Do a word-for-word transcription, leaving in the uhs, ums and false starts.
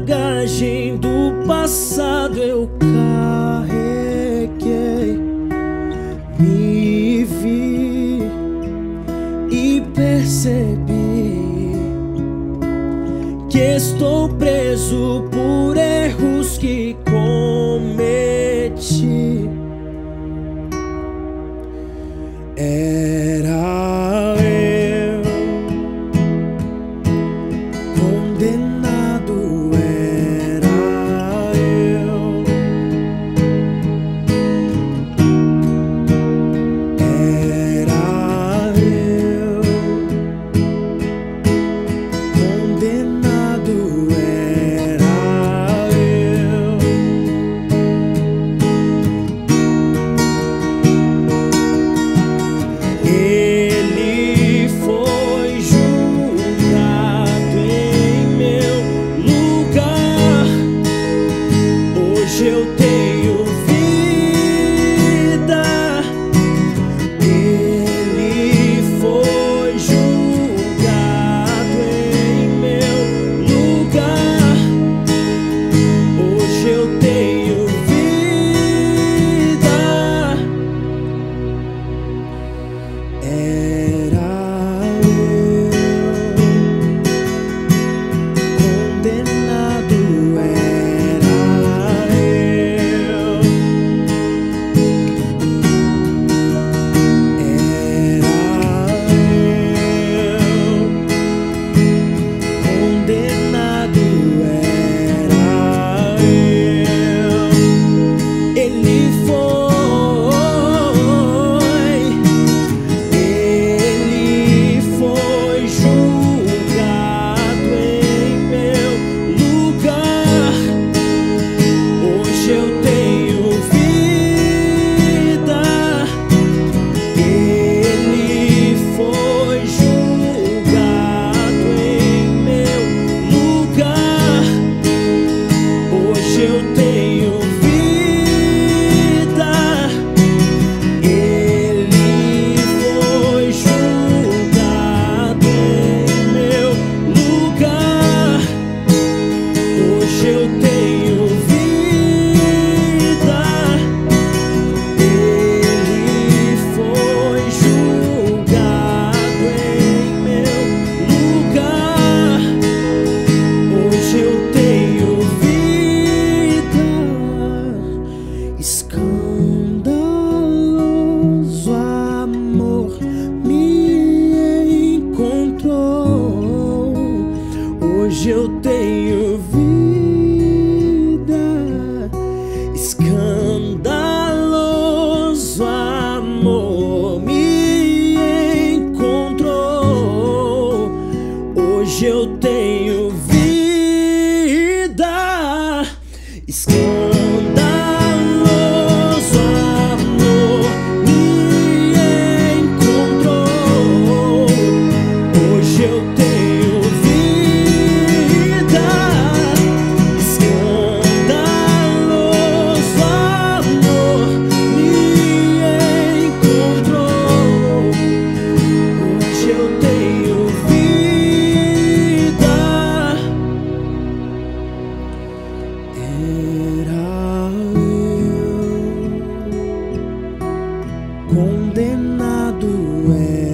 bagagem do passado eu carreguei. Me vi e percebi que estou preso por erros que cometi. Era eu condenado, era eu, era eu condenado, era eu. Ele foi julgado em meu lugar. Hoje eu tenho vida. Ele foi julgado em meu lugar. Hoje eu tenho vida. Era eu condenado, era eu, era eu condenado, era eu. Ele foi, ele foi julgado em meu lugar. Hoje eu tenho vida. Ele foi julgado em meu lugar. Hoje eu tenho vida. Ele foi julgado em meu lugar. Hoje eu tenho vida. Ele foi julgado em meu lugar. Hoje eu tenho vida. Escandaloso amor me encontrou. Hoje eu tenho vida. Escandaloso amor me encontrou. Hoje eu tenho vida. Escandaloso amor me encontrou. Hoje eu tenho vida. Escandaloso amor me encontrou. Hoje eu tenho vida. Era eu condenado, era